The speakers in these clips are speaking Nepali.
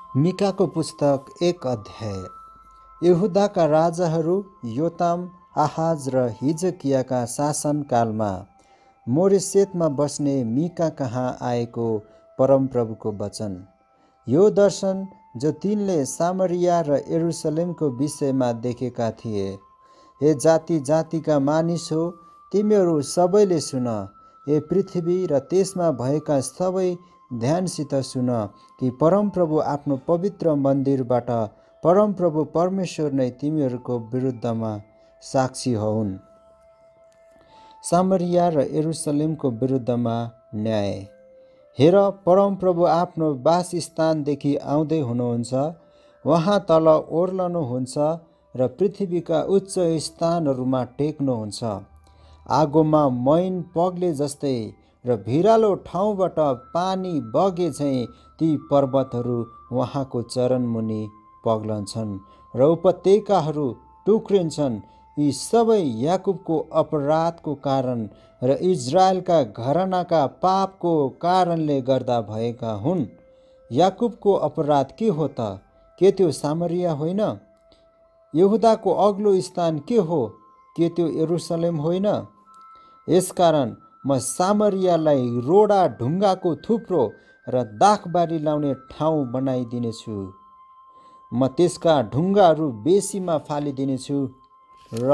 मिकाको पुस्तक 1 अध्याय। यहुदाका राजाहरू योताम, आहाज र हिजकियाका शासनकालमा मोरेसेतमा बस्ने मिका कहाँ आएको परमप्रभुको वचन। यो दर्शन जो तिनले सामरिया र यरुसलेमको विषयमा देखेका थिए। हे जाति जातिका मानिस हो, तिमीहरू सबैले सुन। हे पृथ्वी र त्यसमा भएका सबै ध्यानसित सुन कि परमप्रभु आफ्नो पवित्र मन्दिरबाट परमप्रभु परमेश्वर नै तिमीहरूको विरुद्धमा साक्षी हुन्। सामरिया र यरुसलेमको विरुद्धमा न्याय। हेर, परमप्रभु आफ्नो वासस्थानदेखि आउँदै हुनुहुन्छ। उहाँ तल ओर्लनुहुन्छ र पृथ्वीका उच्च स्थानहरूमा टेक्नुहुन्छ। आगोमा मैन पग्ले जस्तै र भिरालो ठाउँबाट पानी बगे झैँ ती पर्वतहरू उहाँको चरणमुनि पग्लन्छन् र उपत्यकाहरू टुक्रिन्छन्। यी सबै याकुबको अपराधको कारण र इजरायलका घरानाका पापको कारणले गर्दा भएका हुन्। याकुबको अपराध के हो त? के त्यो सामरिया होइन? यहुदाको अग्लो स्थान के हो? के त्यो यरुसलेम होइन? यसकारण म सामरियालाई रोडा ढुङ्गाको थुप्रो र दाखबारी लाउने ठाउँ बनाइदिनेछु। म त्यसका ढुङ्गाहरू बेसीमा फालिदिनेछु र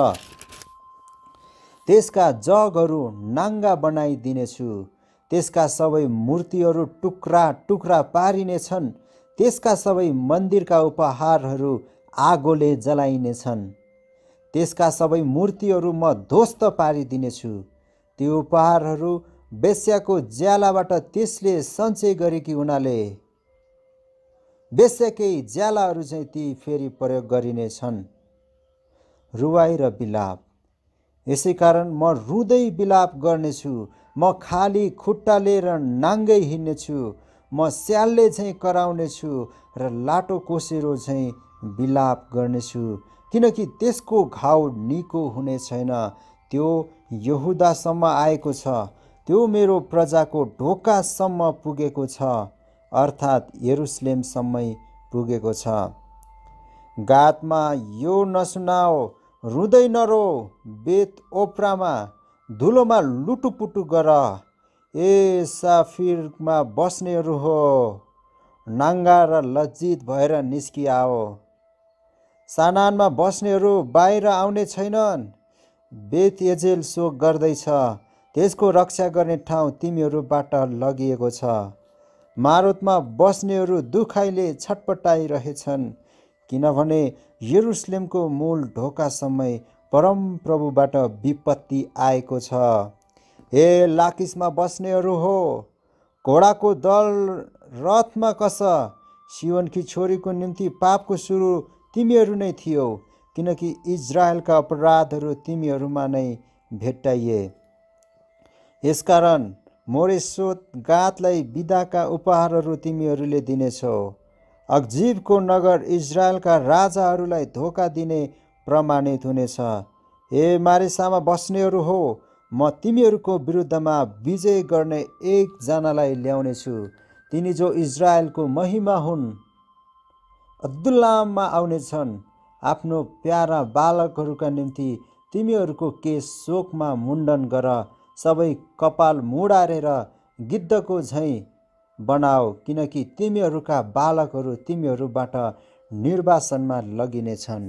त्यसका जगहरू नाङ्गा बनाइदिनेछु। त्यसका सबै मूर्तिहरू टुक्रा टुक्रा पारिनेछन्। त्यसका सबै मन्दिरका उपहारहरू आगोले जलाइनेछन्। त्यसका सबै मूर्तिहरू म ध्वस्त पारिदिनेछु। ती उपहारहरू वेश्याको ज्यालाबाट त्यसले सञ्चय गरेकी हुनाले वेश्याकै ज्यालाहरू चाहिँ ती फेरि प्रयोग गरिनेछन्। रुवाई र बिलाप। यसै कारण म रुँदै बिलाप गर्नेछु। म खाली खुट्टा लिएर नाङ्गै हिँड्नेछु। म स्यालले चाहिँ कराउनेछु र लाटो कोसेरो चाहिँ बिलाप गर्नेछु, किनकि त्यसको घाउ निको हुने छैन। त्यो यहुदासम्म आएको छ, त्यो मेरो प्रजाको ढोकासम्म पुगेको छ, अर्थात् यरुसलेमसम्मै पुगेको छ। गातमा यो नसुनाओ, रुँदै नरो। बेत ओप्रामा धुलोमा लुटुपुटु गर। ए साफिरमा बस्नेहरू हो, नाङ्गा र लज्जित भएर निस्किआओ। सानानमा बस्नेहरू बाहिर आउने छैनन्। बेत एजेल शोक गर्दैछ, त्यसको रक्षा गर्ने ठाउँ तिमीहरूबाट लगिएको छ। मारोतमा बस्नेहरू दुखाइले छटपटाइरहेछन्, किनभने यरुसलेमको मूल ढोकासम्मै परमप्रभुबाट विपत्ति आएको छ। हे लाकिसमा बस्नेहरू हो, घोडाको दल रथमा कस। सियोनकी छोरीको निम्ति पापको सुरु तिमीहरू नै थियौ, किनकि इजरायलका अपराधहरू तिमीहरूमा नै भेट्टाइए। यसकारण मोरेसोत गातलाई बिदाका उपहारहरू तिमीहरूले दिनेछौ। अक्जिबको नगर इजरायलका राजाहरूलाई धोका दिने प्रमाणित हुनेछ। हे मारेसामा बस्नेहरू हो, म तिमीहरूको विरुद्धमा विजय गर्ने एकजनालाई ल्याउनेछु, तिनी जो इजरायलको महिमा हुन्। अदुल्लाममा आउनेछन्। आफ्नो प्यारा बालकहरूका निम्ति तिमीहरूको केश शोकमा मुण्डन गर। सबै कपाल मुडारेर गिद्धको झैँ बनाओ, किनकि तिमीहरूका बालकहरू तिमीहरूबाट निर्वासनमा लगिनेछन्।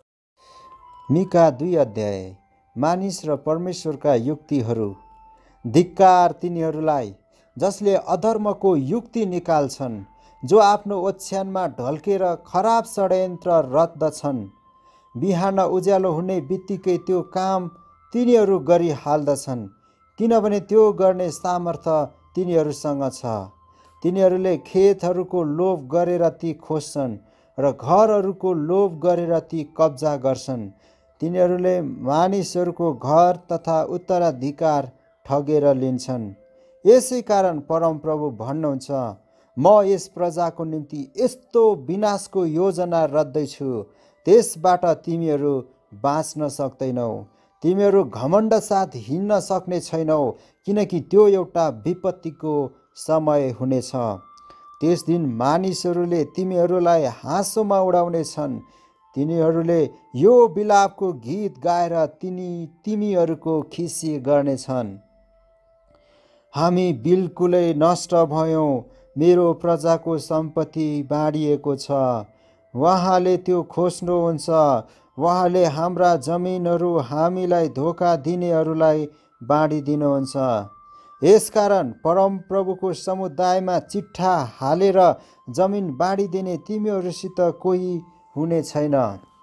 मिका 2 अध्याय। मानिस र परमेश्वरका युक्तिहरू। धिक्कार तिनीहरूलाई जसले अधर्मको युक्ति निकाल्छन्, जो आफ्नो ओछ्यानमा ढल्केर खराब षड्यन्त्र रच्दछन्। बिहान उज्यालो हुने बित्तिकै त्यो काम तिनीहरू गरिहाल्दछन्, किनभने त्यो गर्ने सामर्थ्य तिनीहरूसँग छ। तिनीहरूले खेतहरूको लोभ गरेर ती खोज्छन् र घरहरूको लोभ गरेर ती कब्जा गर्छन्। तिनीहरूले मानिसहरूको घर तथा उत्तराधिकार ठगेर लिन्छन्। यसै कारण परमप्रभु भन्नुहुन्छ, म यस प्रजाको निम्ति यस्तो विनाशको योजना रच्दैछु, त्यसबाट तिमीहरू बाँच्न सक्दैनौ। तिमीहरू घमण्ड साथ हिँड्न सक्ने छैनौ, किनकि त्यो एउटा विपत्तिको समय हुनेछ। त्यस दिन मानिसहरूले तिमीहरूलाई हाँसोमा उडाउनेछन्। तिनीहरूले यो विलापको गीत गाएर तिमीहरूको खिसी गर्नेछन्। हामी बिल्कुलै नष्ट भयौँ, मेरो प्रजाको सम्पत्ति बाँडिएको छ। उहाँले त्यो खोज्नुहुन्छ। उहाँले हाम्रा जमिनहरू हामीलाई धोका दिनेहरूलाई बाँडिदिनुहुन्छ। यसकारण परमप्रभुको समुदायमा चिट्ठा हालेर जमिन बाँडिदिने तिमीहरूसित कोही हुने छैन।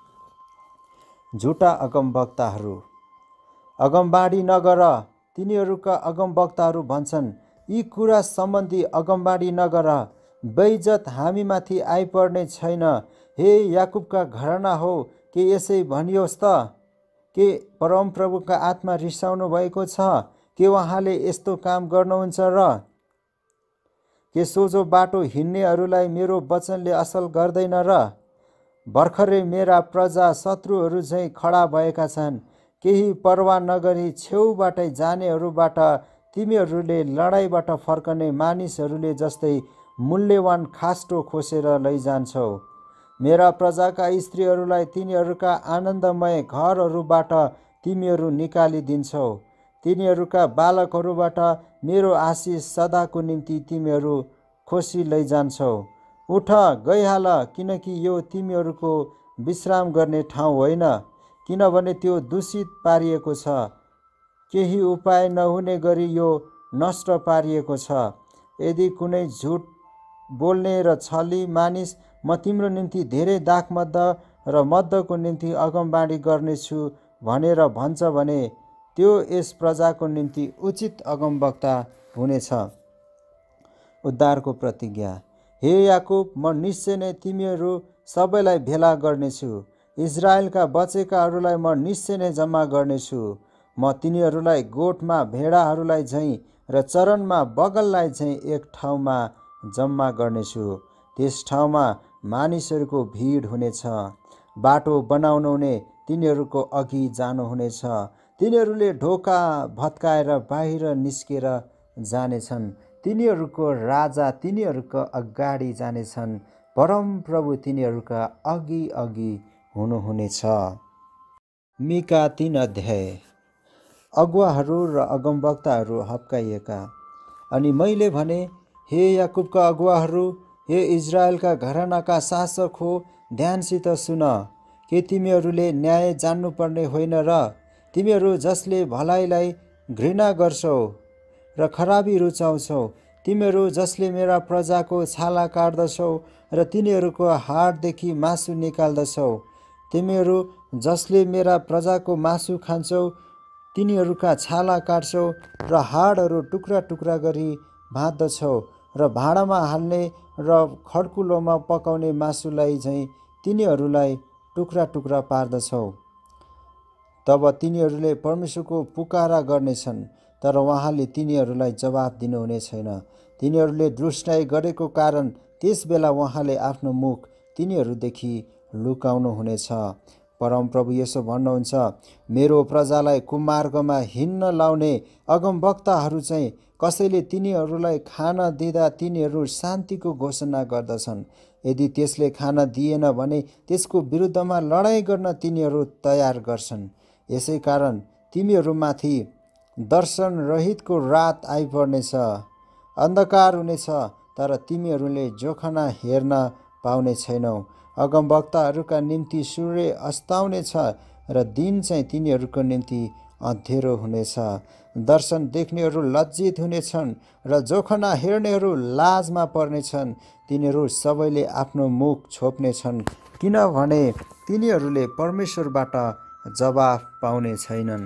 झुटा अगमवक्ताहरू। अगमबाडी नगर। तिनीहरूका अगमवक्ताहरू भन्छन्, यी कुरा सम्बन्धी अगमबाडी नगर। बेइज्जत हामीमाथि आइपर्ने छैन। हे याकुबका घराना हो, के यसै भनियोस् त? के परमप्रभुका आत्मा रिसाउनु भएको छ? के उहाँले यस्तो काम गर्नुहुन्छ र? के सोझो बाटो हिँड्नेहरूलाई मेरो वचनले असर गर्दैन र? भर्खरै मेरा प्रजा शत्रुहरू झैँ खडा भएका छन्। केही परवाह नगरी छेउबाटै जानेहरूबाट तिमीहरूले लडाइँबाट फर्कने मानिसहरूले जस्तै मूल्यवान खास्टो खोसेर लैजान्छौ। मेरा प्रजाका स्त्रीहरूलाई तिनीहरूका आनन्दमय घरहरूबाट तिमीहरू निकालिदिन्छौ। तिनीहरूका बालकहरूबाट मेरो आशिष सदाको निम्ति तिमीहरू खोसी लैजान्छौ। उठ, गइहाल, किनकि यो तिमीहरूको विश्राम गर्ने ठाउँ होइन, किनभने त्यो दूषित पारिएको छ। केही उपाय नहुने गरी यो नष्ट पारिएको छ। यदि कुनै झुट बोल्ने र छली मानिस म तिम्रो निम्ति धेरै दाखमद्ध र मद्दको निम्ति अगमबाडी गर्नेछु भनेर भन्छ भने त्यो यस प्रजाको निम्ति उचित अगमवक्ता हुनेछ। उद्धारको प्रतिज्ञा। हे याकुब, म निश्चय नै तिमीहरू सबैलाई भेला गर्नेछु। इजरायलका बचेकाहरूलाई म निश्चय नै जम्मा गर्नेछु। म तिनीहरूलाई गोठमा भेडाहरूलाई झैँ र चरनमा बगललाई झैँ एक ठाउँमा जम्मा गर्नेछु। त्यस ठाउँमा मानिसहरूको भिड हुनेछ। बाटो बनाउनुहुने तिनीहरूको अघि जानुहुनेछ। तिनीहरूले ढोका भत्काएर बाहिर निस्केर जानेछन्। तिनीहरूको राजा तिनीहरूको अगाडि जानेछन्। परमप्रभु तिनीहरूका अघि अघि हुनुहुनेछ। मिका 3 अध्याय। अगुवाहरू र अगमवक्ताहरू हप्काइएका। अनि मैले भने, हे याकुबका अगुवाहरू, हे इजरायलका घरानाका शासक हो, ध्यानसित सुन। के तिमीहरूले न्याय जान्नुपर्ने होइन र? तिमीहरू जसले भलाइलाई घृणा गर्छौ र खराबी रुचाउँछौ, तिमीहरू जसले मेरा प्रजाको छाला काट्दछौ र तिनीहरूको हाडदेखि मासु निकाल्दछौ, तिमीहरू जसले मेरा प्रजाको मासु खान्छौ, तिनीहरूका छाला काट्छौ र हाडहरू टुक्रा टुक्रा गरी भाँच्दछौ र भाँडामा हाल्ने र खड्कुलोमा पकाउने मासुलाई झैँ तिनीहरूलाई टुक्रा टुक्रा पार्दछौ। तब तिनीहरूले परमेश्वरको पुकारा गर्नेछन्, तर उहाँले तिनीहरूलाई जवाफ दिनुहुने छैन। तिनीहरूले दुष्टाइ गरेको कारण त्यस बेला उहाँले आफ्नो मुख तिनीहरूदेखि लुकाउनुहुनेछ। परमप्रभु यसो भन्नुहुन्छ, मेरो प्रजालाई कुमार्गमा हिँड्न लाउने अगमवक्ताहरू चाहिँ कसैले तिनीहरूलाई खान दिँदा तिनीहरू शान्तिको घोषणा गर्दछन्। यदि त्यसले खान दिएन भने त्यसको विरुद्धमा लडाइँ गर्न तिनीहरू तयार गर्छन्। यसै कारण तिमीहरूमाथि दर्शन रहितको रात आइपर्नेछ। अन्धकार हुनेछ, तर तिमीहरूले जोखना हेर्न पाउने छैनौ। अगमवक्ताहरूका निम्ति सूर्य अस्ताउनेछ र दिन चाहिँ तिनीहरूको निम्ति अँध्यारो हुनेछ। दर्शन देख्नेहरू लज्जित हुनेछन् र जोखना हेर्नेहरू लाजमा पर्नेछन्। तिनीहरू सबैले आफ्नो मुख छोप्नेछन्, किनभने तिनीहरूले परमेश्वरबाट जवाफ पाउने छैनन्।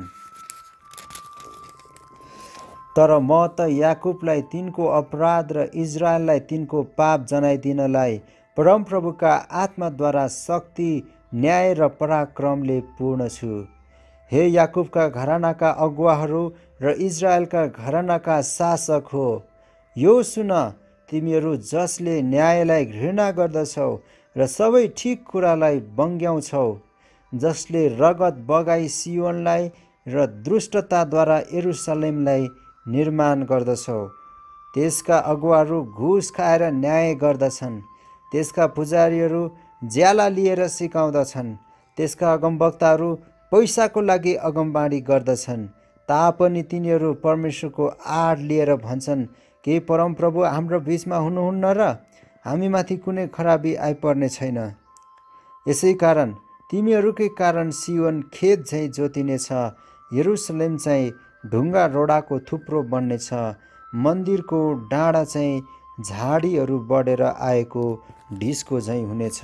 तर म त याकुबलाई तिनको अपराध र इजरायललाई तिनको पाप जनाइदिनलाई परमप्रभुका आत्माद्वारा शक्ति, न्याय र पराक्रमले पूर्ण छु। हे याकुबका घरानाका अगुवाहरू र इजरायलका घरानाका शासक हो, यो सुन। तिमीहरू जसले न्यायलाई घृणा गर्दछौ र सबै ठिक कुरालाई बङ्ग्याउँछौ, जसले रगत बगाई सियोनलाई र दुष्टताद्वारा यरुसलेमलाई निर्माण गर्दछौ, त्यसका अगुवाहरू घुस खाएर न्याय गर्दछन्। त्यसका पुजारीहरू ज्याला लिएर सिकाउँदछन्। त्यसका अगमवक्ताहरू पैसाको लागि अगमबाडी गर्दछन्। तापनि तिनीहरू परमेश्वरको आड लिएर भन्छन्, के परमप्रभु हाम्रो बीचमा हुनुहुन्न र हामीमाथि कुनै खराबी आइपर्ने छैन। यसै कारण तिमीहरूकै कारण सियोन खेत झैँ जोतिनेछ, यरुसलेम चाहिँ ढुङ्गा रोडाको थुप्रो बन्नेछ, मन्दिरको डाँडा चाहिँ झाडीहरू बढेर आएको ढिस्को झैँ हुनेछ।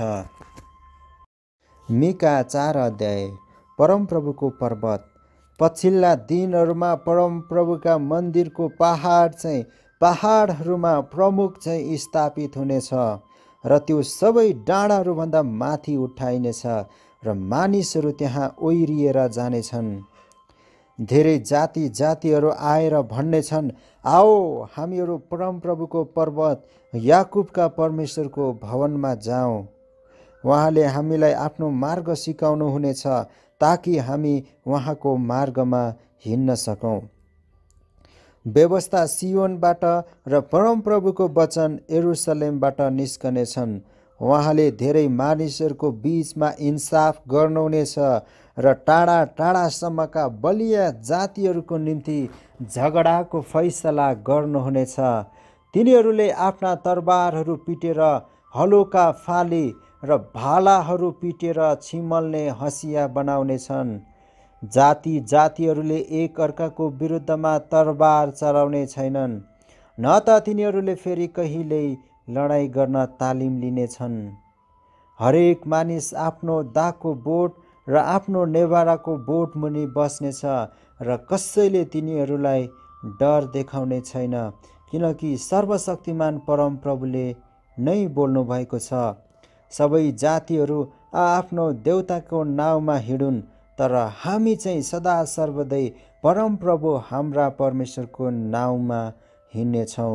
मिका 4 अध्याय। परमप्रभुको पर्वत। पछिल्ला दिनहरूमा परमप्रभुका मन्दिरको पहाड चाहिँ पहाडहरूमा प्रमुख चाहिँ स्थापित हुनेछ र त्यो सबै डाँडाहरूभन्दा माथि उठाइनेछ र मानिसहरू त्यहाँ ओइरिएर जानेछन्। धेरै जाति जातिहरू आएर भन्नेछन्, आओ हामीहरू परमप्रभुको पर्वत याकुबका परमेश्वरको भवनमा जाउँ। उहाँले हामीलाई आफ्नो मार्ग सिकाउनु हुनेछ ताकि हामी उहाँको मार्गमा हिँड्न सकौँ। व्यवस्था सियोनबाट र परमप्रभुको वचन यरुसलेमबाट निस्कनेछन्। उहाँले धेरै मानिसहरूको बीचमा इन्साफ गर्नुहुनेछ र टाढा टाढासम्मका बलिया जातिहरूको निम्ति झगडाको फैसला गर्नुहुनेछ। तिनीहरूले आफ्ना तरबारहरू पिटेर हलोका फाली र भालाहरू पिटेर छिमल्ने हँसिया बनाउनेछन्। जाति जातिहरूले एक अर्काको विरुद्धमा तरबार चलाउने छैनन्, न त तिनीहरूले फेरि कहिल्यै लडाइँ गर्न तालिम लिनेछन्। हरेक मानिस आफ्नो दागको बोट र आफ्नो नेभाराको बोट मुनि बस्नेछ र कसैले तिनीहरूलाई डर देखाउने छैन, किनकि सर्वशक्तिमान परमप्रभुले नै बोल्नु भएको छ। सबै जातिहरू आफ्नो देवताको नाउँमा हिँडुन्, तर हामी चाहिँ सदा सर्वदै परमप्रभु हाम्रा परमेश्वरको नाउँमा हिँड्नेछौँ।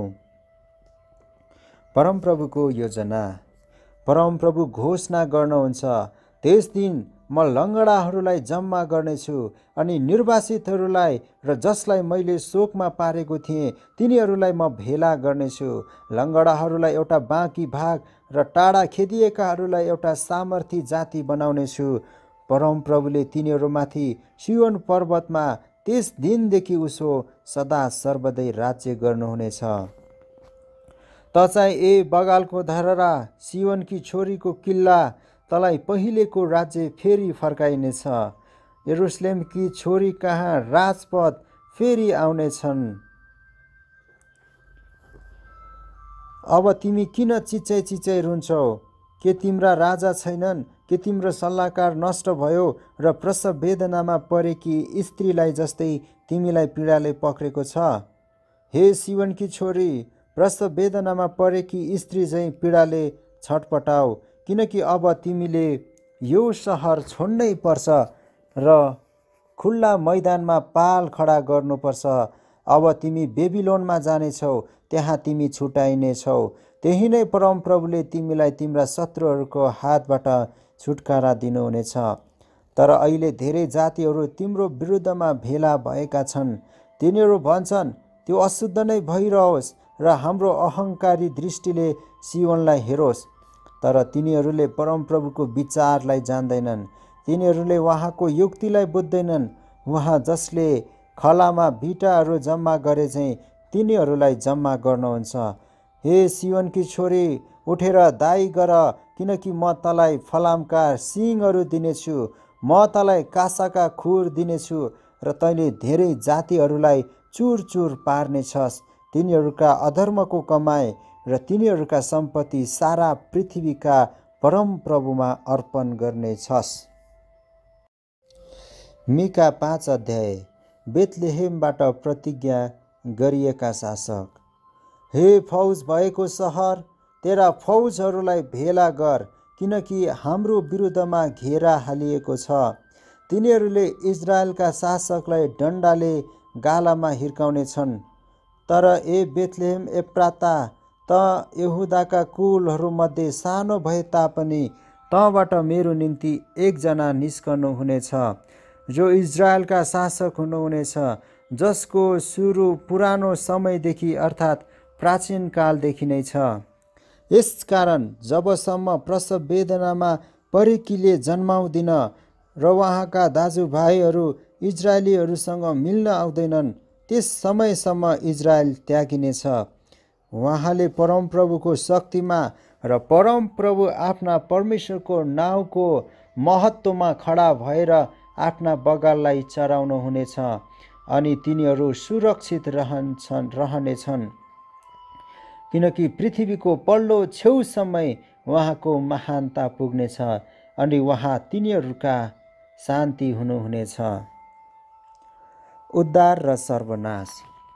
परमप्रभुको योजना। परमप्रभु घोषणा गर्नुहुन्छ, त्यस दिन म लङ्गडाहरूलाई जम्मा गर्नेछु अनि निर्वासितहरूलाई र जसलाई मैले शोकमा पारेको थिएँ तिनीहरूलाई म भेला गर्नेछु। लङ्गडाहरूलाई एउटा बाँकी भाग र टाढा खेदिएकाहरूलाई एउटा सामर्थी जाति बनाउनेछु। परमप्रभुले तिनीहरूमाथि सियोन पर्वतमा त्यस दिनदेखि उसो सदा सर्वदै राज्य गर्नुहुनेछ। त चाहिँ ए बगालको धरहरा, सियोनकी छोरीको किल्ला, तँलाई पहिलेको राज्य फेरि फर्काइनेछ। यरुसलेमकी छोरी कहाँ राजपद फेरि आउनेछन्। अब तिमी किन चिच्याइ चिच्याइ रुन्छौ? के तिम्रा राजा छैनन्? के तिम्रो सल्लाहकार नष्ट भयो र प्रसव वेदनामा परेकी स्त्रीलाई जस्तै तिमीलाई पीडाले पक्रेको छ? हे सियोनकी छोरी, प्रसव वेदनामा परेकी स्त्री झैँ पीडाले छटपटाऊ, किनकि अब तिमीले यो सहर छोड्नै पर्छ र खुल्ला मैदानमा पाल खडा गर्नुपर्छ। अब तिमी बेबिलोनमा जानेछौ, त्यहाँ तिमी छुटाइनेछौ। त्यही नै परमप्रभुले तिमीलाई तिम्रा शत्रुहरूको हातबाट छुटकारा दिनुहुनेछ। तर अहिले धेरै जातिहरू तिम्रो विरुद्धमा भेला भएका छन्। तिनीहरू भन्छन्, त्यो अशुद्ध नै भइरहोस् र हाम्रो अहङ्कारी दृष्टिले सियोनलाई हेरोस्। तर तिनीहरूले परमप्रभुको विचारलाई जान्दैनन्, तिनीहरूले उहाँको युक्तिलाई बुझ्दैनन्। उहाँ जसले खलामा बिटाहरू जम्मा गरे चाहिँ तिनीहरूलाई जम्मा गर्नुहुन्छ। हे सियोनकी छोरी, उठेर दाइ गर, किनकि म तँलाई फलामका सिङहरू दिनेछु, म तँलाई कासाका खुर दिनेछु र तैँले धेरै जातिहरूलाई चुरचुर पार्नेछस्। तिनीहरूका अधर्मको कमाइ र तिनीहरूका सम्पत्ति सारा पृथ्वीका परमप्रभुमा अर्पण गर्नेछस्। मिका 5 अध्याय। बेथलेहेमबाट प्रतिज्ञा गरिएका शासक। हे फौज भएको सहर, तेरा फौजहरूलाई भेला गर, किनकि हाम्रो विरुद्धमा घेरा हालिएको छ। तिनीहरूले इजरायलका शासकलाई डन्डाले गालामा हिर्काउनेछन्। तर ए बेथलेहेम एप्राता, त यहुदाका कुलहरूमध्ये सानो भए तापनि तँबाट मेरो निम्ति एकजना निस्कनु हुनेछ, जो इजरायलका शासक हुनुहुनेछ, जसको सुरु पुरानो समयदेखि अर्थात् प्राचीन कालदेखि नै छ। यसकारण जबसम्म प्रसव वेदनामा परिकीले जन्माउँदिन र उहाँका दाजुभाइहरू इजरायलीहरूसँग मिल्न आउँदैनन्, त्यस समयसम्म इजरायल त्यागिनेछ। उहाँले परमप्रभुको शक्तिमा र परमप्रभु आफ्ना परमेश्वरको नाउँको महत्त्वमा खडा भएर आफ्ना बगाललाई चराउनु हुनेछ अनि तिनीहरू सुरक्षित रहनेछन्, किनकि पृथ्वीको पल्लो छेउसम्मै उहाँको महानता पुग्नेछ अनि उहाँ तिनीहरूका शान्ति हुनुहुनेछ। उद्धार र सर्वनाश।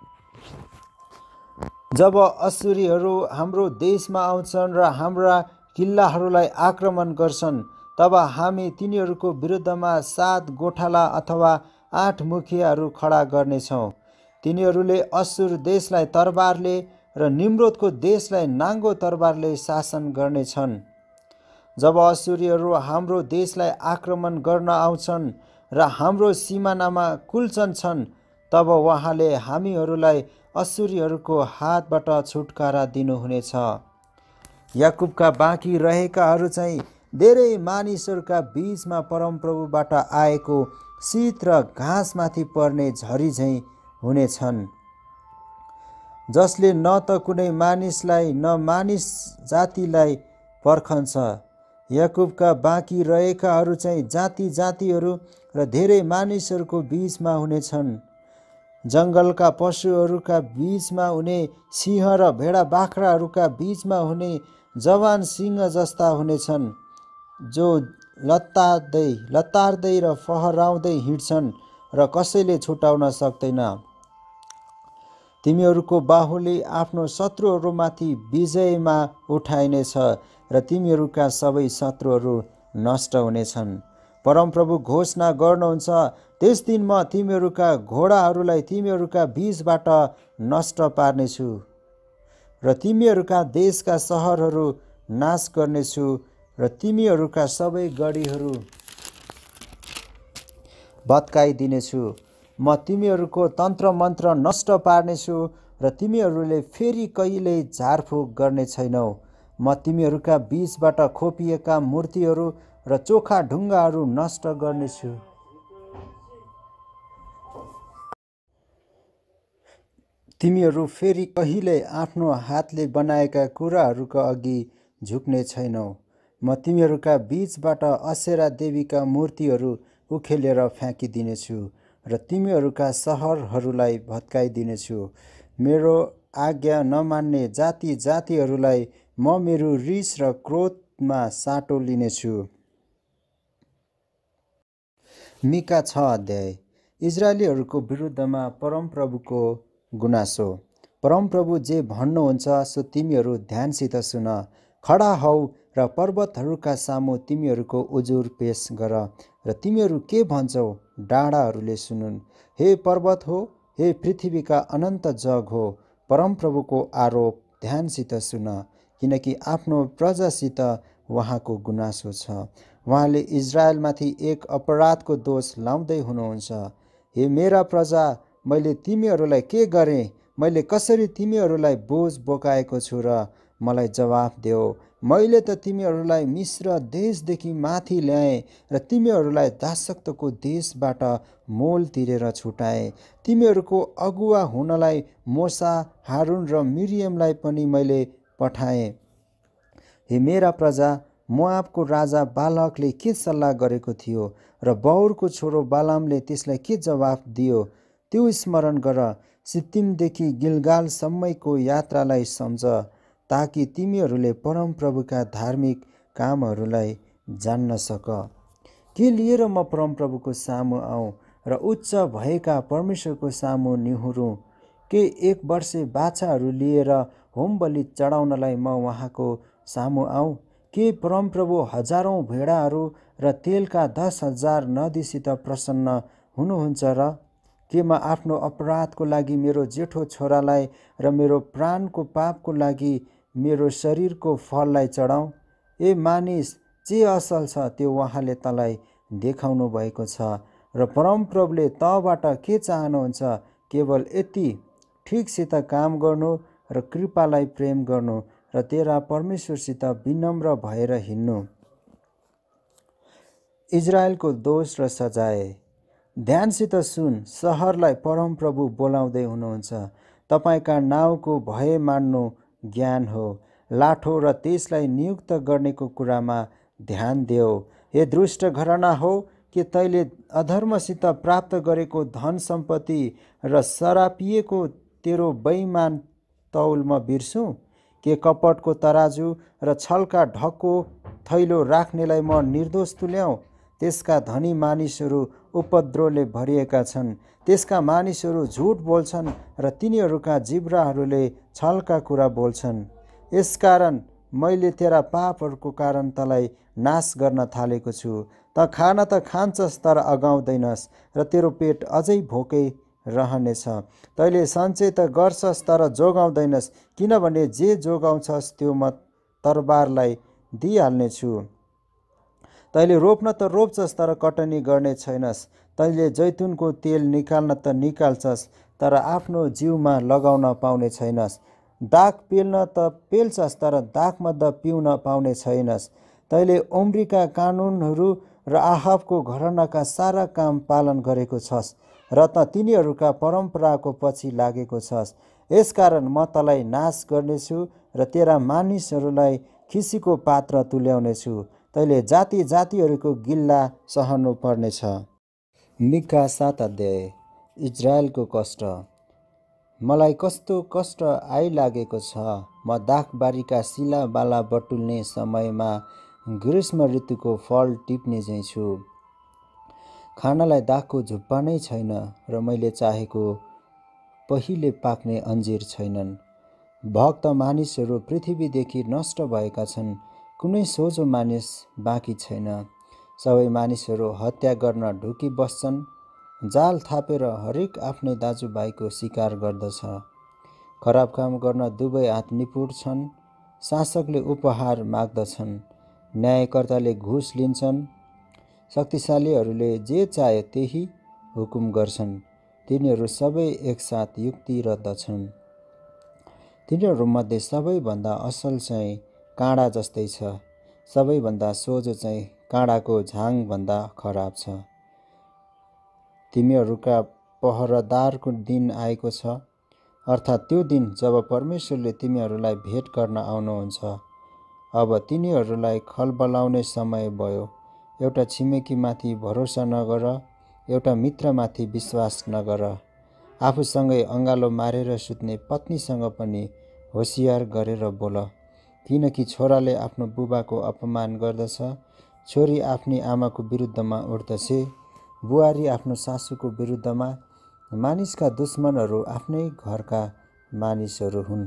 जब असुरीहरू हाम्रो देशमा आउँछन् र हाम्रा किल्लाहरूलाई आक्रमण गर्छन्, तब हामी तिनीहरूको विरुद्धमा 7 गोठाला अथवा 8 मुखियाहरू खडा गर्नेछौँ। तिनीहरूले असुर देशलाई तरबारले र निम्रोदको देशलाई नाङ्गो तरबारले शासन गर्नेछन्। जब असुरीहरू हाम्रो देशलाई आक्रमण गर्न आउँछन् र हाम्रो सिमानामा कुल्चन्छन्, तब उहाँले हामीहरूलाई असुरीहरूको हातबाट छुटकारा दिनुहुनेछ। याकुबका बाँकी रहेकाहरू चाहिँ धेरै मानिसहरूका बीचमा परमप्रभुबाट आएको शीत र घाँसमाथि पर्ने झरी झैँ हुनेछन्, जसले न त कुनै मानिसलाई न मानिस जातिलाई पर्खन्छ। याकुबका बाँकी रहेकाहरू चाहिँ जाति जातिहरू र धेरै मानिसहरूको बीचमा हुनेछन्। जङ्गलका पशुहरूका बीचमा हुने सिंह र भेडा बाख्राहरूका बीचमा हुने जवान सिंह जस्ता हुनेछन्, जो लतार्दै र फहराउँदै हिँड्छन् र कसैले छुटाउन सक्दैन। तिमीहरूको बाहुली आफ्नो शत्रुहरूमाथि विजयमा उठाइनेछ र तिमीहरूका सबै शत्रुहरू नष्ट हुनेछन्। परमप्रभु घोषणा गर्नुहुन्छ, त्यस दिन म तिमीहरूका घोडाहरूलाई तिमीहरूका बीचबाट नष्ट पार्नेछु र तिमीहरूका देशका सहरहरू नाश गर्नेछु र तिमीहरूका सबै गढीहरू भत्काइदिनेछु। म तिमीहरूको तन्त्र मन्त्र नष्ट पार्नेछु र तिमीहरूले फेरि कहिल्यै झारफुक गर्ने छैनौ। म तिमीहरूका बीचबाट खोपिएका मूर्तिहरू र चोखा ढुङ्गाहरू नष्ट गर्नेछु। तिमीहरू फेरि कहिल्यै आफ्नो हातले बनाएका कुराहरूका अघि झुक्ने छैनौ। म तिमीहरूका बीचबाट असेरा देवीका मूर्तिहरू उखेलेर फ्याँकिदिनेछु र तिमीहरूका सहरहरूलाई भत्काइदिनेछु। मेरो आज्ञा नमान्ने जाति जातिहरूलाई म मेरो रिस र क्रोधमा साटो लिनेछु। मिका 6 अध्याय। इजरायलीहरूको विरुद्धमा परमप्रभुको गुनासो। परमप्रभु जे भन्नुहुन्छ सो तिमीहरू ध्यानसित सुन। खडा हौ र पर्वतहरूका सामु तिमीहरूको उजुर पेश गर र तिमीहरू के भन्छौ डाँडाहरूले सुनुन्। हे पर्वत हो, हे पृथ्वीका अनन्त जग हो, परमप्रभुको आरोप ध्यानसित सुन, किनकि आफ्नो प्रजासित उहाँको गुनासो छ। उहाँले इजरायलमाथि एक अपराधको दोष लाउँदै हुनुहुन्छ। हे मेरा प्रजा, मैले तिमीहरूलाई के गरेँ? मैले कसरी तिमीहरूलाई बोझ बोकाएको छु र मलाई जवाफ देऊ। मैले त तिमीहरूलाई मिस्र देशदेखि माथि ल्याएँ र तिमीहरूलाई दासत्वको देशबाट मोल तिरेर छुटाएँ। तिमीहरूको अगुवा हुनलाई मोसा, हारुन र मिरियमलाई पनि मैले पठाएँ। हे मेरा प्रजा, मोआबको राजा बालकले के सल्लाह गरेको थियो र बौरको छोरो बालामले त्यसलाई के जवाफ दियो, त्यो स्मरण गर। सित्तिमदेखि गिलगालसम्मैको यात्रालाई सम्झ, ताकि तिमीहरूले परमप्रभुका धार्मिक कामहरूलाई जान्न सक। के लिएर म परमप्रभुको सामु आऊँ र उच्च भएका परमेश्वरको सामु निहुरूँ? के 1 वर्षे बाछाहरू लिएर होम बलि चढाउनलाई म उहाँको सामु आऊँ? के परमप्रभु हजारौँ भेडाहरू र तेलका 10,000 नदीसित प्रसन्न हुनुहुन्छ र? के म आफ्नो अपराधको लागि मेरो जेठो छोरालाई र मेरो प्राणको पापको लागि मेरो शरीरको फललाई चढाऊँ? ए मानिस, जे असल छ त्यो उहाँले तँलाई देखाउनु भएको छ र परमप्रभुले तँबाट के चाहनुहुन्छ? केवल यति, ठिकसित काम गर्नु र कृपालाई प्रेम गर्नु र तेरा परमेश्वरसित विनम्र भएर हिँड्नु। इजरायलको दोष र सजाय। ध्यानसित सुन, सहरलाई परमप्रभु बोलाउँदै हुनुहुन्छ। तपाईँका नाउँको भय मान्नु ज्ञान हो। लाठो र त्यसलाई नियुक्त गर्नेको कुरामा ध्यान देऊ। हे दुष्ट घराना हो, के तैँले अधर्मसित प्राप्त गरेको धन सम्पत्ति र सरापिएको तेरो बेइमान तौल म बिर्सुँ? के कपटको तराजु र छलका ढक्को थैलो राख्नेलाई म निर्दोष तुल्याउँ? त्यसका धनी मानिसहरू उपद्रवले भरिएका छन्। त्यसका मानिसहरू झुट बोल्छन् र तिनीहरूका जिब्राहरूले छलका कुरा बोल्छन्। यसकारण मैले तेरा पापहरूको कारण तँलाई नाश गर्न थालेको छु। त खान त खान्छस् तर अगाउँदैनस् र तेरो पेट अझै भोकै रहनेछ। तैँले सञ्चय त गर्छस् तर जोगाउँदैनस्, किनभने जे जोगाउँछस् त्यो म तरबारलाई दिइहाल्नेछु। तैँले रोप्न त रोप्छस् तर कटनी गर्ने छैनस्। तैँले जैतुनको तेल निकाल्न त निकाल्छस् तर आफ्नो जिउमा लगाउन पाउने छैनस्। दाख पेल्न त पेल्छस् तर दाखमद पिउन पाउने छैनस्। तैँले ओम्रीका कानुनहरू र आहाबको घरानाका सारा काम पालन गरेको छस् र त तिनीहरूका परम्पराको पछि लागेको छस्। यसकारण म तँलाई नाश गर्नेछु र तेरा मानिसहरूलाई खिसीको पात्र तुल्याउनेछु। तैँले जाति जातिहरूको गिल्ला सहनु पर्नेछ। मिका 7 अध्याय। इजरायलको कष्ट। मलाई कस्तो कष्ट आइलागेको छ। म दाखबारीका सिलाबाला बटुल्ने समयमा ग्रीष्म ऋतुको फल टिप्ने झैँ छु। खानलाई दाखको झुप्पा नै छैन र मैले चाहेको पहिले पाक्ने अन्जिर छैनन्। भक्त मानिसहरू पृथ्वीदेखि नष्ट भएका छन्, कुनै सोझो मानिस बाँकी छैन। सबै मानिसहरू हत्या गर्न ढुकी बस्छन्, जाल थापेर हरेक आफ्नै दाजुभाइको शिकार गर्दछ। खराब काम गर्न दुवै हात निपुण छन्। शासकले उपहार माग्दछन्, न्यायकर्ताले घुस लिन्छन्। शक्तिशालीहरूले जे चाहे त्यही हुकुम गर्छन्। तिनीहरू सबै एकसाथ युक्ति रद्धछन्। तिनीहरूमध्ये सबैभन्दा असल चाहिँ काँडा जस्तै छ, सबैभन्दा सोझो चाहिँ काँडाको झाङभन्दा खराब छ। तिमीहरूका पहरादारको दिन आएको छ, अर्थात् त्यो दिन जब परमेश्वरले तिमीहरूलाई भेट गर्न आउनुहुन्छ। अब तिनीहरूलाई खलबलाउने समय भयो। एउटा छिमेकीमाथि भरोसा नगर, एउटा मित्रमाथि विश्वास नगर। आफूसँगै अँगालो मारेर सुत्ने पत्नीसँग पनि होसियार गरेर बोल, किनकि छोराले आफ्नो बुबाको अपमान गर्दछ, छोरी आफ्नी आमाको विरुद्धमा उठ्दछे, बुहारी आफ्नो सासूको विरुद्धमा। मानिसका दुश्मनहरू आफ्नै घरका मानिसहरू हुन्।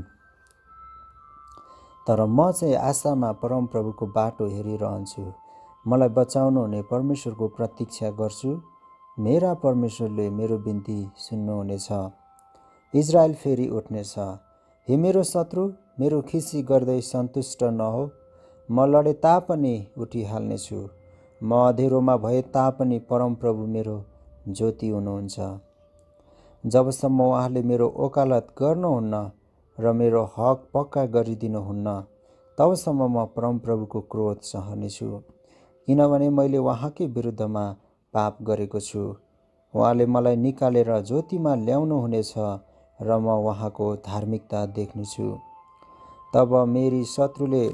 तर म चाहिँ आशामा परमप्रभुको बाटो हेरिरहन्छु। मलाई बचाउनु हुने परमेश्वरको प्रतीक्षा गर्छु। मेरा परमेश्वरले मेरो बिन्ती सुन्नुहुनेछ। इजरायल फेरि उठ्नेछ। हे मेरो शत्रु, मेरो खिसी गर्दै सन्तुष्ट नहो। म लडे तापनि उठिहाल्नेछु। म अँधेरोमा भए तापनि परमप्रभु मेरो ज्योति हुनुहुन्छ। जबसम्म उहाँले मेरो वकालत गर्नुहुन्न र मेरो हक पक्का गरिदिनुहुन्न, तबसम्म म परमप्रभुको क्रोध सहनेछु, किनभने मैले उहाँकै विरुद्धमा पाप गरेको छु। उहाँले मलाई निकालेर ज्योतिमा ल्याउनु हुनेछ र म उहाँको धार्मिकता देख्नेछु। तब मेरी शत्रुले,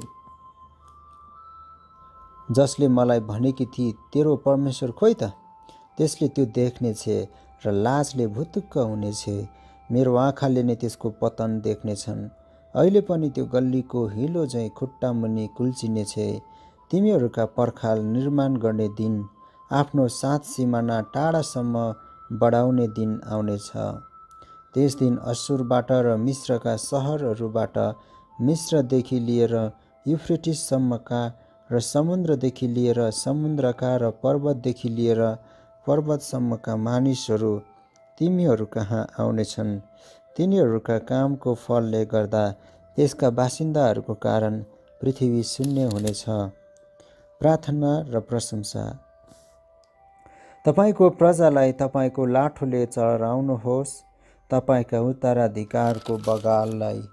जसले मलाई भनेकी थिए तेरो परमेश्वर खोइ त, त्यसले त्यो देख्नेछे र लाजले भुतुक्क हुनेछे। मेरो आँखाले नै त्यसको पतन देख्नेछन्। अहिले पनि त्यो गल्लीको हिलो झैँ खुट्टा मुनि कुल्चिनेछे। तिमीहरूका पर्खाल निर्माण गर्ने दिन, आफ्नो सात सिमाना टाढासम्म बढाउने दिन आउनेछ। त्यस दिन अश्शुरबाट र मिस्रका सहरहरूबाट, मिस्रदेखि लिएर युफ्रेटिससम्मका र समुद्रदेखि लिएर समुद्रका र पर्वतदेखि लिएर पर्वतसम्मका मानिसहरू तिमीहरू कहाँ आउनेछन्। तिनीहरूका कामको फलले गर्दा त्यसका बासिन्दाहरूको कारण पृथ्वी शून्य हुनेछ। प्रार्थना र प्रशंसा। तपाईँको प्रजालाई तपाईँको लाठोले चढाउनुहोस्, तपाईँका उत्तराधिकारको बगाललाई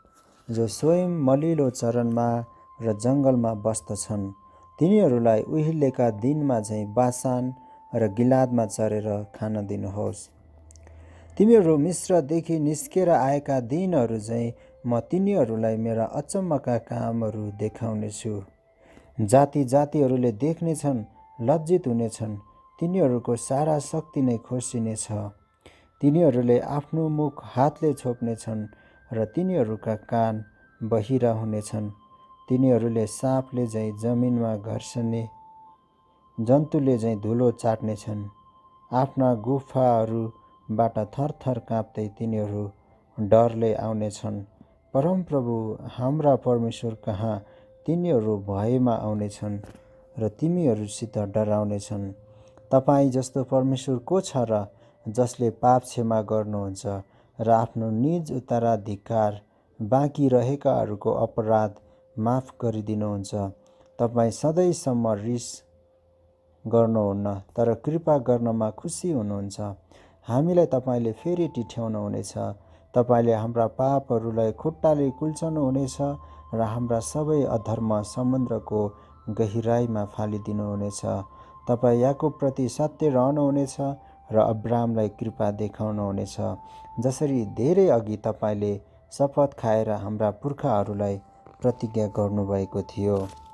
जो स्वयं मलिलो चरणमा र जङ्गलमा बस्दछन्। तिनीहरूलाई उहिलेका दिनमा झैँ बासान र गिलादमा चरेर खान दिनुहोस्। तिमीहरू मिस्रदेखि निस्केर आएका दिनहरू झैँ म तिनीहरूलाई मेरा अचम्मका कामहरू देखाउनेछु। जाति जातिहरूले देख्नेछन्, लज्जित हुनेछन्, तिनीहरूको सारा शक्ति नै खोसिनेछ। तिनीहरूले आफ्नो मुख हातले छोप्नेछन् र तिनीहरूका कान बहिरा हुनेछन्। तिनीहरूले साँपले झैँ जमिनमा घर्षने, जन्तुले झैँ धुलो चाट्नेछन्। आफ्ना गुफाहरूबाट थरथर काँप्दै तिनीहरू डरले आउनेछन्। परमप्रभु हाम्रा परमेश्वर कहाँ तिनीहरू भयमा आउनेछन् र तिमीहरूसित डराउनेछन्। तपाईँ जस्तो परमेश्वर को छ र जसले पाप क्षमा गर्नुहुन्छ र आफ्नो निज उत्तराधिकार बाँकी रहेकाहरूको अपराध माफ गरिदिनुहुन्छ। तपाईँ सधैँसम्म रिस गर्नुहुन्न तर कृपा गर्नमा खुसी हुनुहुन्छ। हामीलाई तपाईँले फेरि टिठ्याउनुहुनेछ। तपाईँले हाम्रा पापहरूलाई खुट्टाले कुल्चउनुहुनेछ र हाम्रा सबै अधर्म समुद्रको गहिराईमा फालिदिनुहुनेछ। तपाईँ याकुबप्रति सत्य रहनुहुनेछ र अब्रामलाई कृपा देखाउनुहुनेछ, जसरी धेरै अघि तपाईँले शपथ खाएर हाम्रा पुर्खाहरूलाई प्रतिज्ञा गर्नुभएको थियो।